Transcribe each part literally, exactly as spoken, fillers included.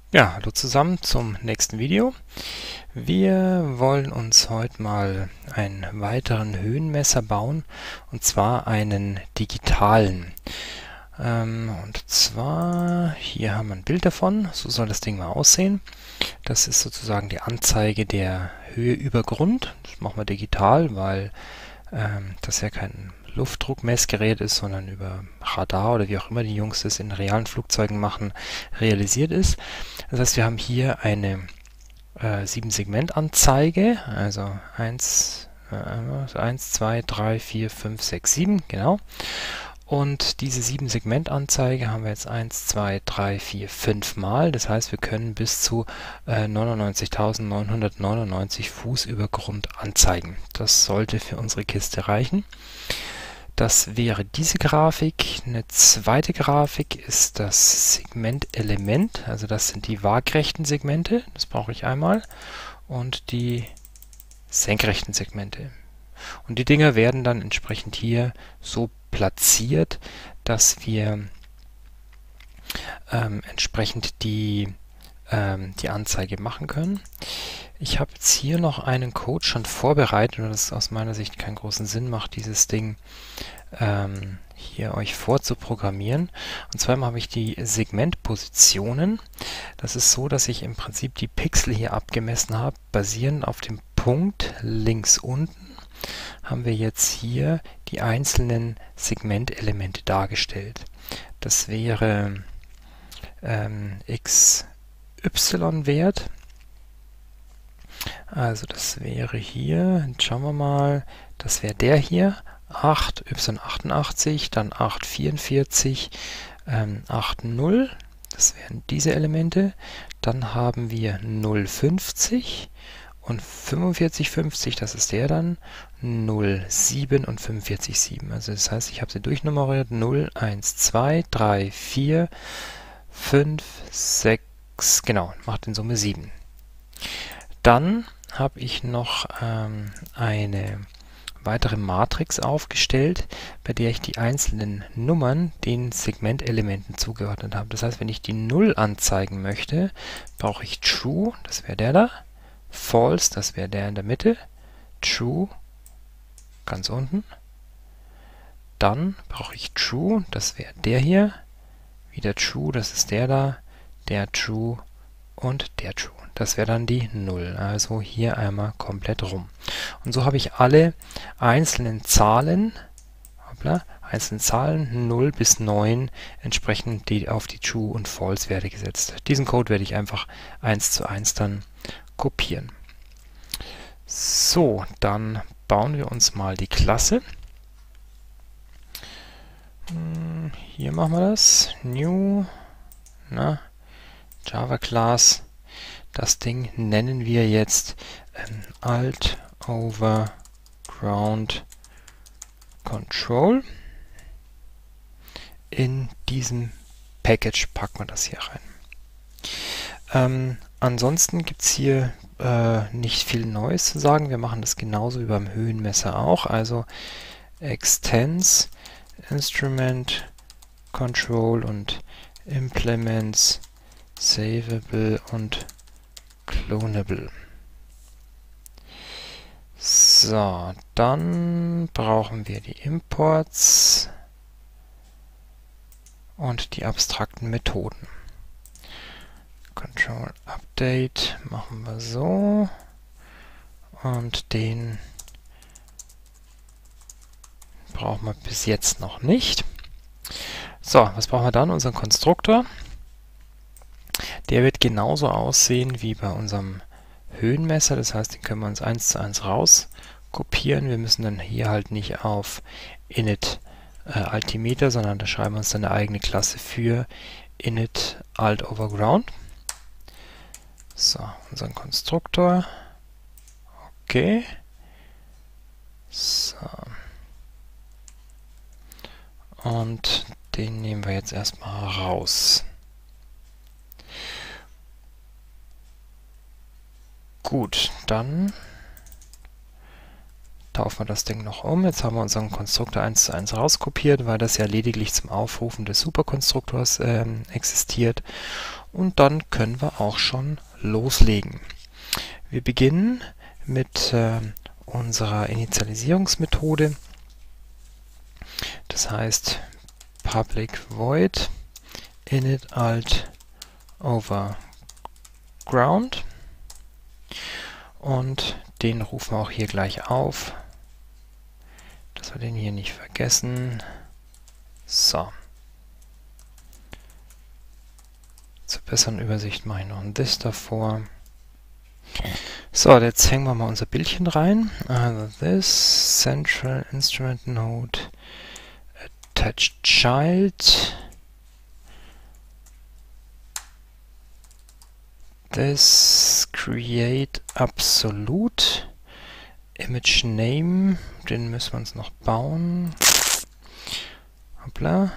Ja, hallo zusammen zum nächsten Video. Wir wollen uns heute mal einen weiteren Höhenmesser bauen, und zwar einen digitalen. Ähm, und zwar, hier haben wir ein Bild davon, so soll das Ding mal aussehen. Das ist sozusagen die Anzeige der Höhe über Grund. Das machen wir digital, weil ähm, das ja kein Luftdruckmessgerät ist, sondern über Radar oder wie auch immer die Jungs das in realen Flugzeugen machen, realisiert ist. Das heißt, wir haben hier eine äh, sieben Segment Anzeige, also eins, äh, eins, zwei, drei, vier, fünf, sechs, sieben, genau. Und diese sieben Segment Anzeige haben wir jetzt eins, zwei, drei, vier, fünf Mal. Das heißt, wir können bis zu äh, neunundneunzigtausendneunhundertneunundneunzig Fuß über Grund anzeigen. Das sollte für unsere Kiste reichen. Das wäre diese Grafik. Eine zweite Grafik ist das Segmentelement, also das sind die waagrechten Segmente, das brauche ich einmal, und die senkrechten Segmente. Und die Dinger werden dann entsprechend hier so platziert, dass wir ähm, entsprechend die, ähm, die Anzeige machen können. Ich habe jetzt hier noch einen Code schon vorbereitet, und das aus meiner Sicht keinen großen Sinn macht, dieses Ding ähm, hier euch vorzuprogrammieren. Und zwar habe ich die Segmentpositionen. Das ist so, dass ich im Prinzip die Pixel hier abgemessen habe, basierend auf dem Punkt links unten haben wir jetzt hier die einzelnen Segmentelemente dargestellt. Das wäre ähm, x y-Wert. Also das wäre hier, jetzt schauen wir mal, das wäre der hier, acht, y achtundachtzig, dann acht vierundvierzig, ähm, acht null, das wären diese Elemente. Dann haben wir null fünfzig und fünfundvierzig fünfzig, das ist der dann, null sieben und fünfundvierzig sieben. Also das heißt, ich habe sie durchnummeriert, null, eins, zwei, drei, vier, fünf, sechs, genau, macht in Summe sieben. Dann habe ich noch ähm, eine weitere Matrix aufgestellt, bei der ich die einzelnen Nummern den Segmentelementen zugeordnet habe. Das heißt, wenn ich die null anzeigen möchte, brauche ich True, das wäre der da, False, das wäre der in der Mitte, True, ganz unten. Dann brauche ich True, das wäre der hier, wieder True, das ist der da, der True und der True. Das wäre dann die null, also hier einmal komplett rum. Und so habe ich alle einzelnen Zahlen, hoppla, einzelnen Zahlen null bis neun entsprechend die auf die True- und False-Werte gesetzt. Diesen Code werde ich einfach eins zu eins dann kopieren. So, dann bauen wir uns mal die Klasse. Hier machen wir das. New, na, Java Class. Das Ding nennen wir jetzt ähm, Alt over Ground Control. In diesem Package packen wir das hier rein. Ähm, ansonsten gibt es hier äh, nicht viel Neues zu sagen. Wir machen das genauso wie beim Höhenmesser auch. Also Extends, Instrument Control und Implements Savable und Clonable. So, dann brauchen wir die Imports und die abstrakten Methoden. Control Update machen wir so und den brauchen wir bis jetzt noch nicht. So, was brauchen wir dann? Unseren Konstruktor. Der wird genauso aussehen wie bei unserem Höhenmesser, das heißt, den können wir uns eins zu eins raus kopieren. Wir müssen dann hier halt nicht auf init äh, Altimeter, sondern da schreiben wir uns dann eine eigene Klasse für init alt over ground. So, unseren Konstruktor. Okay. So. Und den nehmen wir jetzt erstmal raus. Gut, dann taufen wir das Ding noch um. Jetzt haben wir unseren Konstruktor eins zu eins rauskopiert, weil das ja lediglich zum Aufrufen des Superkonstruktors ähm, existiert. und dann können wir auch schon loslegen. Wir beginnen mit äh, unserer Initialisierungsmethode. Das heißt public void init alt over ground, und den rufen wir auch hier gleich auf, dass wir den hier nicht vergessen. So. Zur besseren Übersicht mache ich noch ein this davor. So, jetzt hängen wir mal unser Bildchen rein. Also this central instrument node attached child. This create absolute image name. Den müssen wir uns noch bauen. Hoppla.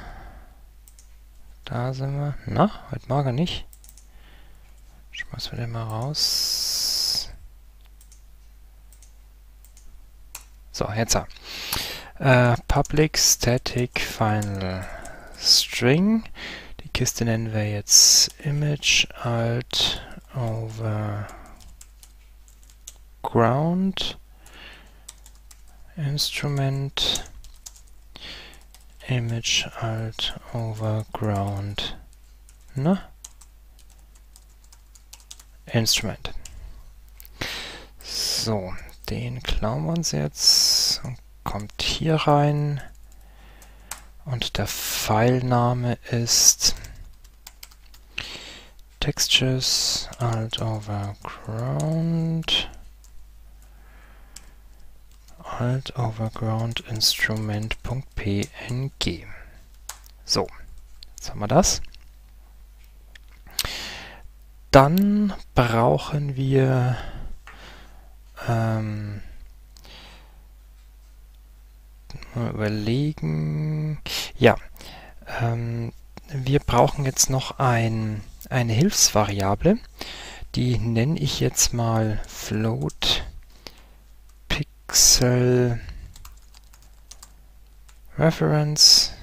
Da sind wir. Na, heute mag er nicht. Schmeißen wir den mal raus. So, jetzt. Uh, public static final string. Die Kiste nennen wir jetzt image alt over ground instrument image alt over ground, ne? Instrument. So, den klauen wir uns jetzt und kommt hier rein, und der Pfeilname ist textures alt over ground alt over ground instrument.png. So, jetzt haben wir das. Dann brauchen wir ähm, mal überlegen. Ja, ähm, wir brauchen jetzt noch ein, eine Hilfsvariable. Die nenne ich jetzt mal float pixel reference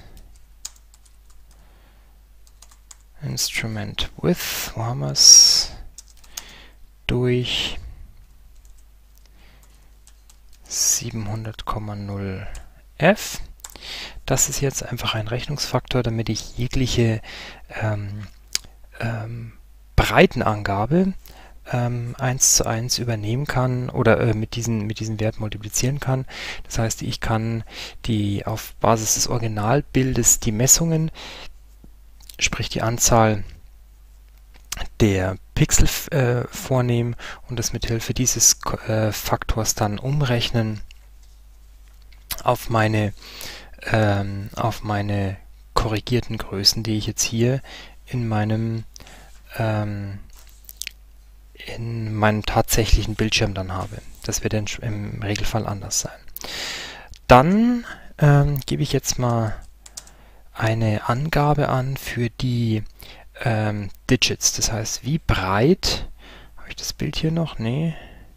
instrument width, wo haben wir es, durch siebenhundert Komma null f. Das ist jetzt einfach ein Rechnungsfaktor, damit ich jegliche ähm, ähm, Breitenangabe ähm, eins zu eins übernehmen kann oder äh, mit diesen mit diesem Wert multiplizieren kann. Das heißt, ich kann die auf Basis des Originalbildes die Messungen, sprich die Anzahl der Pixel äh, vornehmen und das mit Hilfe dieses äh, Faktors dann umrechnen auf meine ähm, auf meine korrigierten Größen, die ich jetzt hier in meinem ähm, in meinem tatsächlichen Bildschirm dann habe. Das wird dann im Regelfall anders sein. Dann ähm, gebe ich jetzt mal eine Angabe an für die ähm, Digits. Das heißt, wie breit, habe ich das Bild hier noch? Nee.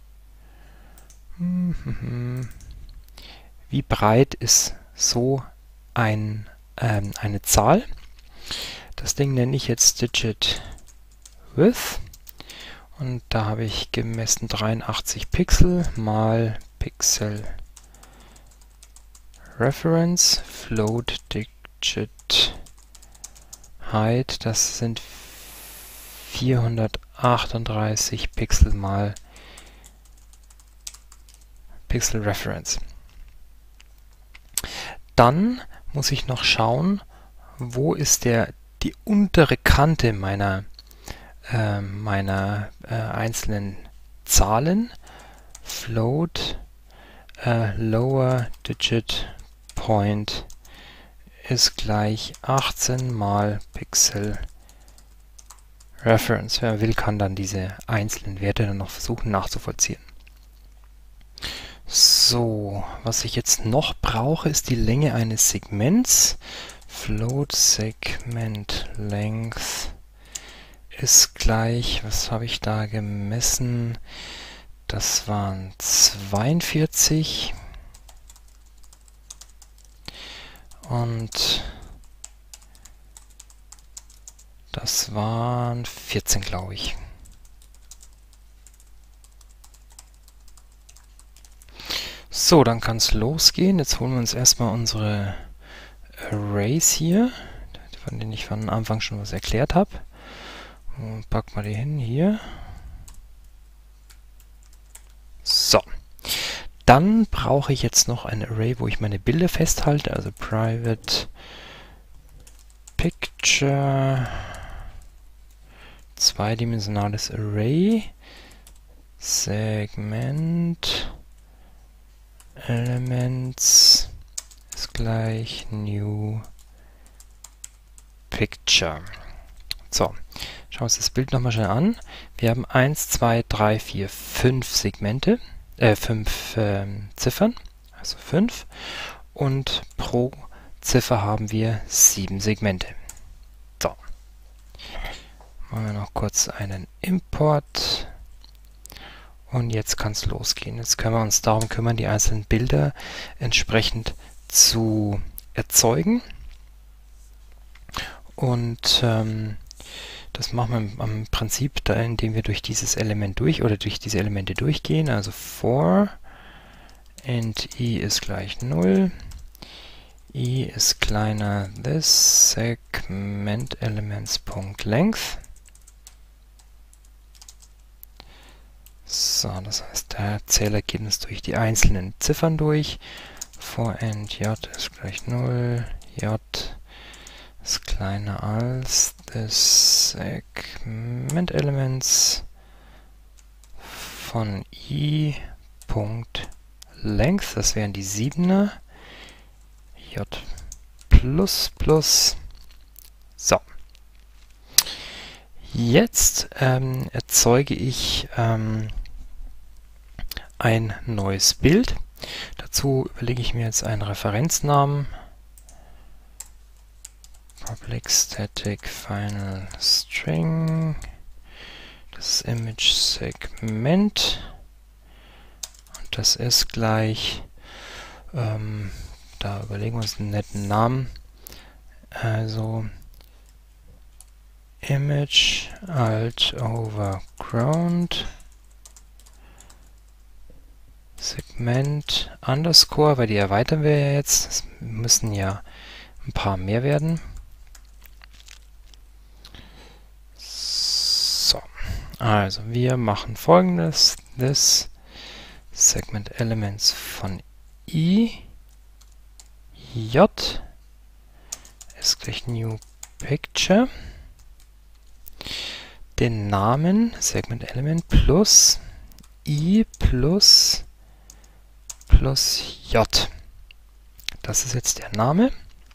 Wie breit ist so ein, ähm, eine Zahl? Das Ding nenne ich jetzt Digit Width. Und da habe ich gemessen dreiundachtzig Pixel mal Pixel Reference float digit height. Das sind vierhundertachtunddreißig Pixel mal Pixel Reference. Dann muss ich noch schauen, wo ist der die untere Kante meiner äh, meiner äh, einzelnen Zahlen. Float äh, lower digit point ist gleich achtzehn mal Pixel Reference. Wer will, kann dann diese einzelnen Werte dann noch versuchen nachzuvollziehen. So, was ich jetzt noch brauche, ist die Länge eines Segments. Float Segment Length ist gleich, was habe ich da gemessen? Das waren zweiundvierzig. Und das Das waren vierzehn, glaube ich. So, dann kann es losgehen. Jetzt holen wir uns erstmal unsere Arrays hier, von denen ich von Anfang schon was erklärt habe. Und packen wir die hin hier. So. Dann brauche ich jetzt noch ein Array, wo ich meine Bilder festhalte, also private picture, zweidimensionales Array, Segment Elements ist gleich New Picture. So, schauen wir uns das Bild nochmal schnell an. Wir haben eins, zwei, drei, vier, fünf Segmente, äh, fünf ähm, Ziffern, also fünf. Und pro Ziffer haben wir sieben Segmente. So, machen wir noch kurz einen Import. Und jetzt kann es losgehen. Jetzt können wir uns darum kümmern, die einzelnen Bilder entsprechend zu erzeugen. Und ähm, das machen wir im, im Prinzip, da, indem wir durch dieses Element durch oder durch diese Elemente durchgehen. Also for int i ist gleich null, i ist kleiner this segment elements.length. So, das heißt, der Zähler geht uns durch die einzelnen Ziffern durch. For int j ist gleich null, j ist kleiner als this segment elements von i.length, das wären die siebener, j plus plus. So. Jetzt ähm, erzeuge ich ähm, ein neues Bild. Dazu überlege ich mir jetzt einen Referenznamen. Public Static Final String. Das ist Image Segment. Und das ist gleich, ähm, da überlegen wir uns einen netten Namen. Also Image alt overground Segment underscore, weil die erweitern wir ja jetzt. Es müssen ja ein paar mehr werden. So, also wir machen Folgendes: This Segment Elements von i j ist gleich New Picture. Den Namen Segment Element plus i plus plus j. Das ist jetzt der Name.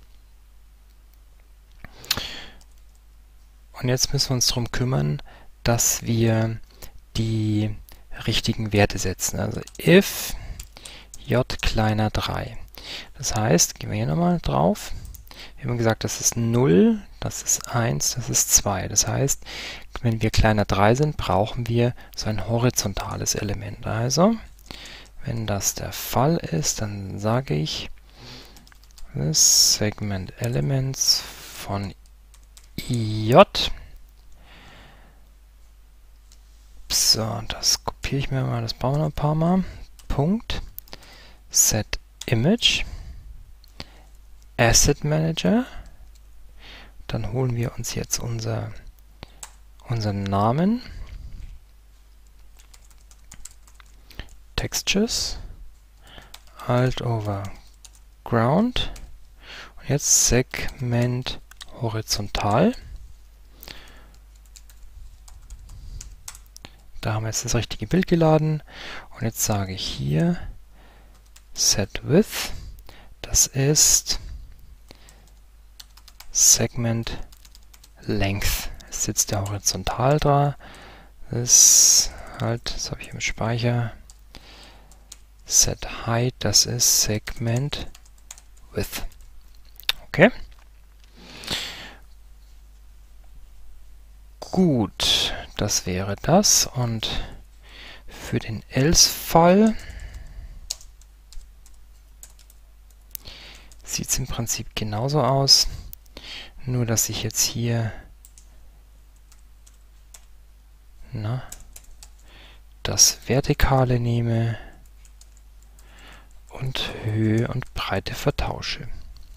Und jetzt müssen wir uns darum kümmern, dass wir die richtigen Werte setzen. Also if j kleiner drei. Das heißt, gehen wir hier nochmal drauf. Wir haben gesagt, das ist null, das ist eins, das ist zwei. Das heißt, wenn wir kleiner drei sind, brauchen wir so ein horizontales Element. Also, wenn das der Fall ist, dann sage ich this segment elements von ij. So, das kopiere ich mir mal, das bauen wir noch ein paar Mal. Punkt. Set image. Asset Manager. Dann holen wir uns jetzt unser, unseren Namen. Textures. Alt over Ground. Und jetzt Segment horizontal. Da haben wir jetzt das richtige Bild geladen. Und jetzt sage ich hier Set Width. Das ist Segment Length. Ist jetzt der horizontal da. Das ist halt, das habe ich im Speicher. Set Height, das ist Segment Width. Okay. Gut, das wäre das. Und für den Else-Fall sieht es im Prinzip genauso aus. Nur, dass ich jetzt hier na, das Vertikale nehme und Höhe und Breite vertausche.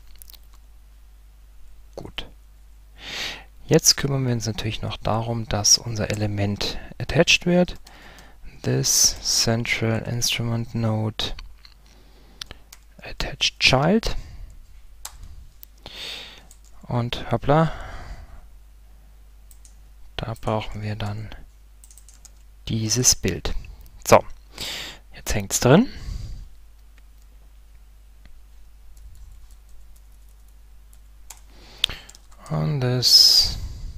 Gut. Jetzt kümmern wir uns natürlich noch darum, dass unser Element attached wird. This central instrument node attached child. Und hoppla, da brauchen wir dann dieses Bild. So, jetzt hängt es drin. Und das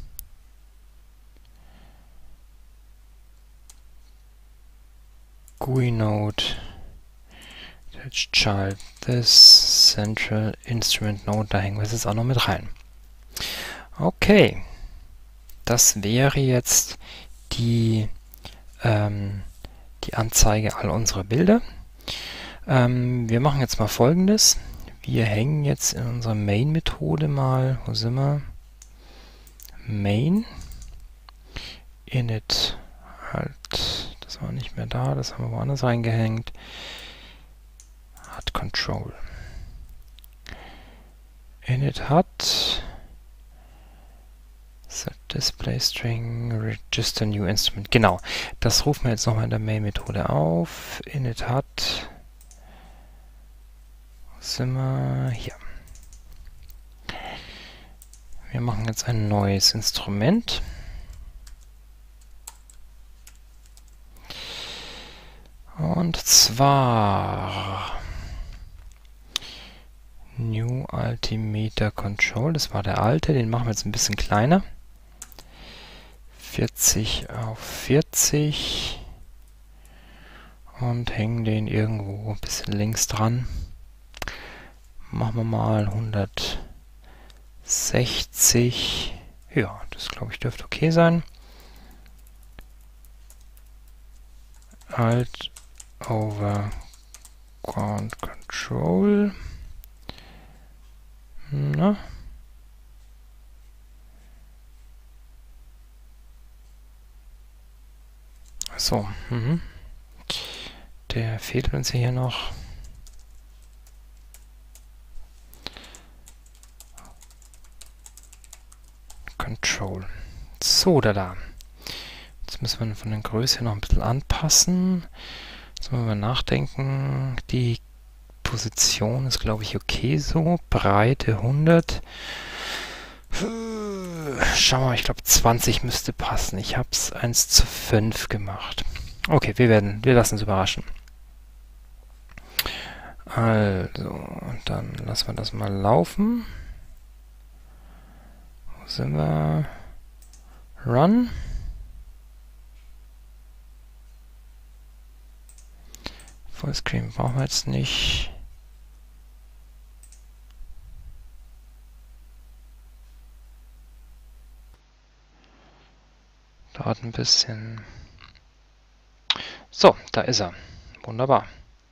G U I node attached child, this central instrument node, da hängen wir es jetzt auch noch mit rein. Okay, das wäre jetzt die, ähm, die Anzeige all unserer Bilder. Ähm, wir machen jetzt mal Folgendes. Wir hängen jetzt in unserer Main-Methode mal, wo sind wir? Main, init, halt, das war nicht mehr da, das haben wir woanders reingehängt. Hat Control. Init hat set display string register new instrument. Genau, das rufen wir jetzt nochmal in der Main-Methode auf. Init hat, wo sind wir? Hier. Wir machen jetzt ein neues Instrument. Und zwar New Altimeter Control, das war der alte, den machen wir jetzt ein bisschen kleiner. vierzig auf vierzig und hängen den irgendwo ein bisschen links dran. Machen wir mal hundertsechzig. Ja, das glaube ich dürfte okay sein. Alt over Ground Control. Na? So, mhm. Der fehlt uns hier noch. Control. So, da da. Jetzt müssen wir von der Größe noch ein bisschen anpassen. Jetzt müssen wir nachdenken. Die Position ist, glaube ich, okay so. Breite hundert. Schau mal, ich glaube zwanzig müsste passen. Ich habe es eins zu fünf gemacht. Okay, wir werden, wir lassen uns überraschen. Also, dann lassen wir das mal laufen. Wo sind wir? Run. Fullscreen brauchen wir jetzt nicht. Dauert ein bisschen. So, da ist er. Wunderbar.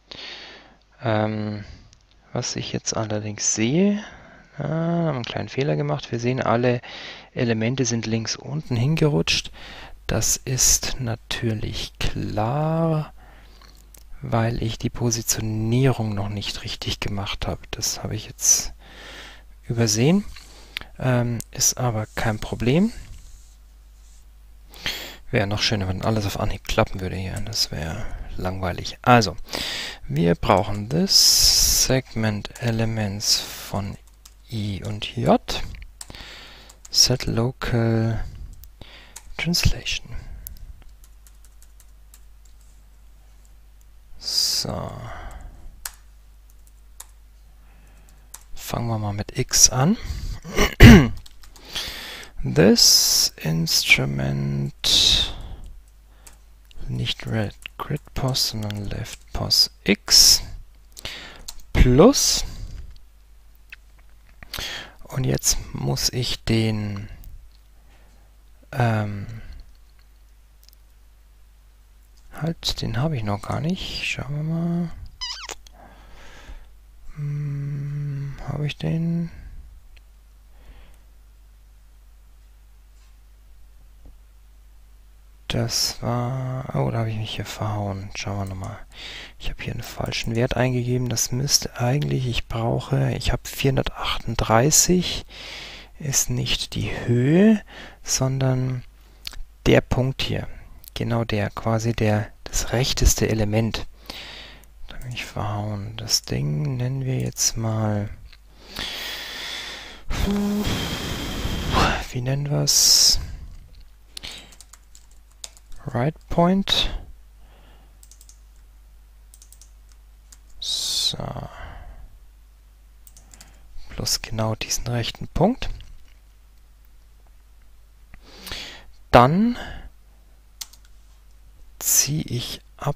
Ähm, was ich jetzt allerdings sehe, ah, haben einen kleinen Fehler gemacht. Wir sehen, alle Elemente sind links unten hingerutscht. Das ist natürlich klar, weil ich die Positionierung noch nicht richtig gemacht habe. Das habe ich jetzt übersehen. Ähm, ist aber kein Problem. Wäre noch schöner, wenn alles auf Anhieb klappen würde hier. Das wäre langweilig. Also, wir brauchen this Segment Elements von I und J. Set Local Translation. So. Fangen wir mal mit X an. This instrument, nicht red grid pos, sondern left pos X plus, und jetzt muss ich den ähm, halt, den habe ich noch gar nicht. Schauen wir mal. Hm, habe ich den? Das war... Oh, da habe ich mich hier verhauen. Schauen wir nochmal. Ich habe hier einen falschen Wert eingegeben. Das müsste eigentlich... Ich brauche... Ich habe vierhundertachtunddreißig. Ist nicht die Höhe, sondern der Punkt hier. Genau der. Quasi der das rechteste Element. Da bin ich verhauen. Das Ding nennen wir jetzt mal... Wie nennen wir es? Right Point. So. Plus genau diesen rechten Punkt. Dann ziehe ich ab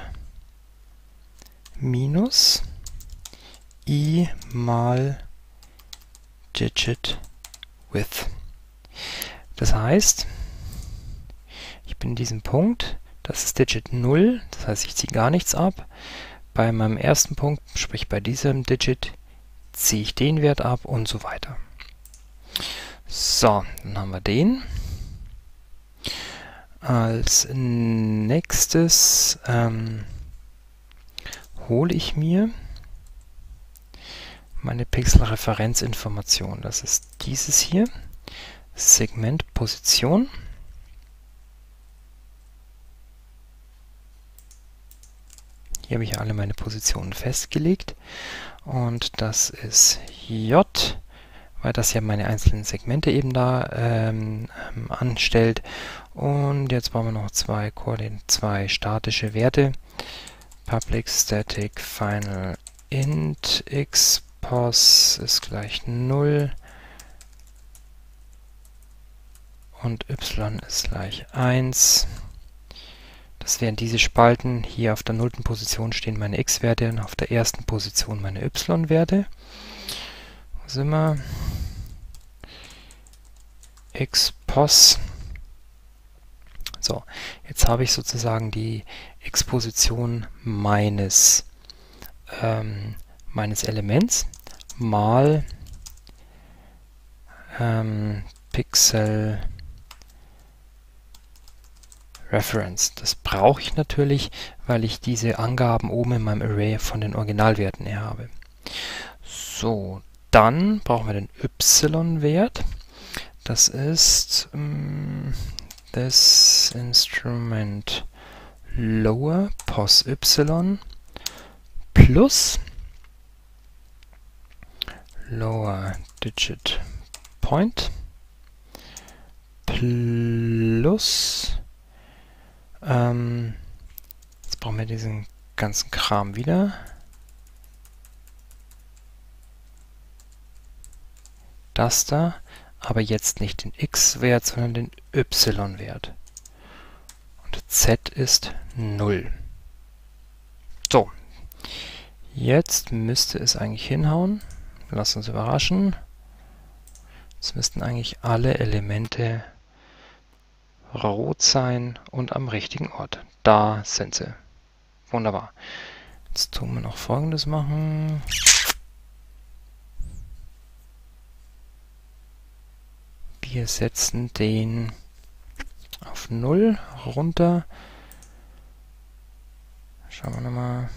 minus i mal Digit Width. Das heißt, ich bin in diesem Punkt, das ist Digit null, das heißt, ich ziehe gar nichts ab. Bei meinem ersten Punkt, sprich bei diesem Digit, ziehe ich den Wert ab und so weiter. So, dann haben wir den. Als nächstes ähm, hole ich mir meine Pixelreferenzinformation. Das ist dieses hier, Segment Position. Hier habe ich alle meine Positionen festgelegt und das ist J, weil das ja meine einzelnen Segmente eben da ähm, anstellt. Und jetzt brauchen wir noch zwei Koordinaten, zwei statische Werte. Public Static Final Int X Pos ist gleich null und Y ist gleich eins. Das wären diese Spalten. Hier auf der nullten Position stehen meine x-Werte und auf der ersten Position meine y-Werte. Wo sind wir? X-Pos. So, jetzt habe ich sozusagen die x-Position meines, ähm, meines Elements mal ähm, Pixel Reference. Das brauche ich natürlich, weil ich diese Angaben oben in meinem Array von den Originalwerten her habe. So, dann brauchen wir den y-Wert. Das ist ähm, this instrument lower pos y plus lower digit point plus ähm, jetzt brauchen wir diesen ganzen Kram wieder. Das da, aber jetzt nicht den x-Wert, sondern den y-Wert. Und z ist null. So, jetzt müsste es eigentlich hinhauen. Lass uns überraschen. Jetzt müssten eigentlich alle Elemente rot sein und am richtigen Ort. Da sind sie. Wunderbar. Jetzt tun wir noch Folgendes machen. Wir setzen den auf null runter. Schauen wir nochmal.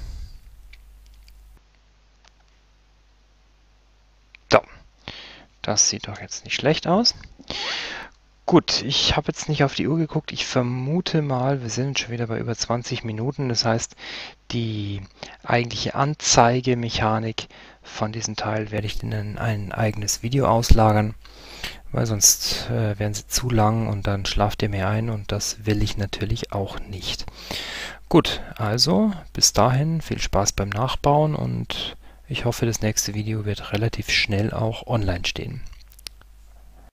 So. Das sieht doch jetzt nicht schlecht aus. Gut, ich habe jetzt nicht auf die Uhr geguckt. Ich vermute mal, wir sind schon wieder bei über zwanzig Minuten. Das heißt, die eigentliche Anzeigemechanik von diesem Teil werde ich in ein eigenes Video auslagern, weil sonst äh, werden sie zu lang und dann schlaft ihr mehr ein und das will ich natürlich auch nicht. Gut, also bis dahin viel Spaß beim Nachbauen und ich hoffe, das nächste Video wird relativ schnell auch online stehen.